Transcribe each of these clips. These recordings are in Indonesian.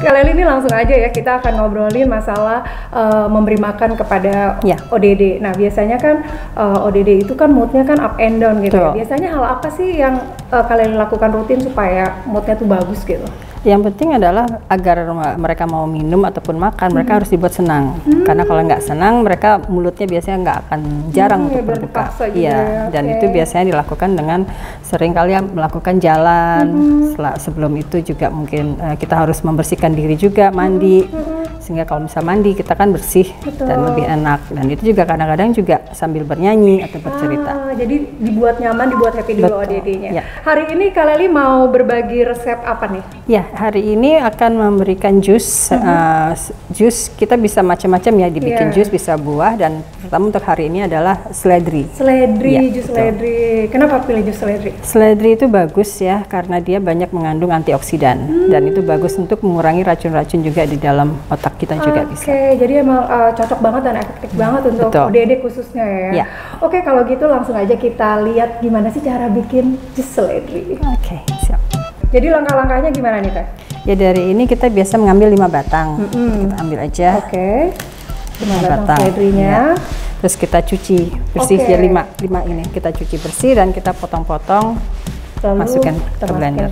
Kak Lely, ini langsung aja ya kita akan ngobrolin masalah memberi makan kepada ODD. Nah biasanya kan ODD itu kan moodnya kan up and down gitu ya. Biasanya hal apa sih yang Kak Lely lakukan rutin supaya moodnya tuh bagus gitu? Yang penting adalah agar mereka mau minum ataupun makan, mereka harus dibuat senang. Karena kalau nggak senang, mereka mulutnya biasanya nggak akan jarang untuk berbuka. Iya, dan itu biasanya dilakukan dengan sering kali melakukan jalan. Sebelum itu juga mungkin kita harus membersihkan diri juga, mandi. Sehingga kalau misal mandi kita kan bersih dan lebih enak. Dan itu juga kadang-kadang juga sambil bernyanyi atau bercerita. Jadi dibuat nyaman, dibuat happy dulu ODD-nya. Hari ini Kak Lely mau berbagi resep apa nih? Ya, hari ini akan memberikan jus. Jus kita bisa macam-macam ya, dibikin jus, bisa buah, dan pertama untuk hari ini adalah seledri. Jus seledri. Kenapa pilih jus seledri? Seledri itu bagus ya karena dia banyak mengandung antioksidan dan itu bagus untuk mengurangi racun-racun juga di dalam otak kita juga bisa. Oke, jadi emang cocok banget dan efektif banget untuk ODD khususnya ya. Oke, kalau gitu langsung aja kita lihat gimana sih cara bikin jus seledri. Oke, siap. Jadi langkah-langkahnya gimana nih Teh? Ya dari ini kita biasa mengambil 5 batang. Kita ambil aja. 5 batang seledrinya. Terus kita cuci bersih ya 5 ini. Kita cuci bersih dan kita potong-potong, masukkan ke blender.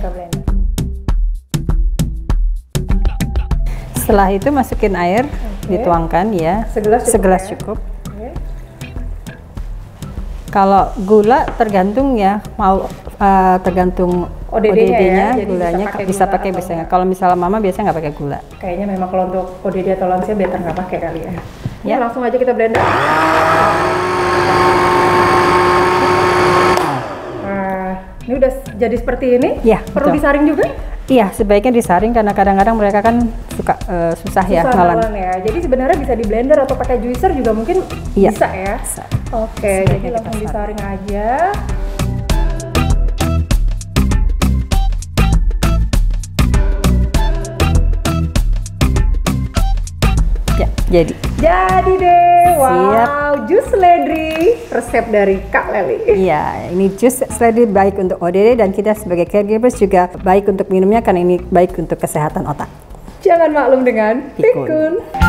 Setelah itu masukin air, dituangkan ya. Segelas cukup. Kalau gula tergantung ya, mau tergantung ODD-nya, gulanya bisa pakai biasanya. Kalau misalnya mama biasanya nggak pakai gula. Kayaknya memang kalau untuk ODD atau lansia better nggak pakai kali ya. Ya langsung aja kita blender. Ini udah jadi seperti ini. Ya. Perlu disaring juga? Iya, sebaiknya disaring karena kadang-kadang mereka kan suka susah ya ngalan. Ya. Jadi sebenarnya bisa di blender atau pakai juicer juga mungkin bisa ya. Oke, jadi langsung disaring aja. Ya, jadi deh. Wow, jus seledri resep dari Kak Lely. Iya, ini jus seledri baik untuk ODD dan kita sebagai caregivers juga baik untuk minumnya karena ini baik untuk kesehatan otak. Jangan maklum dengan pikun.